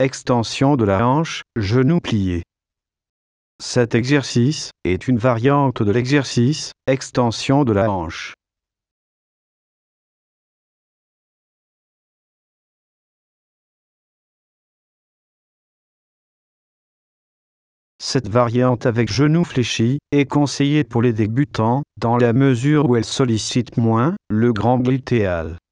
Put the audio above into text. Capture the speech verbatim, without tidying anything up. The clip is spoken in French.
extension de la hanche, genou plié. Cet exercice est une variante de l'exercice extension de la hanche. Cette variante avec genou fléchi est conseillée pour les débutants, dans la mesure où elle sollicite moins le grand glutéal.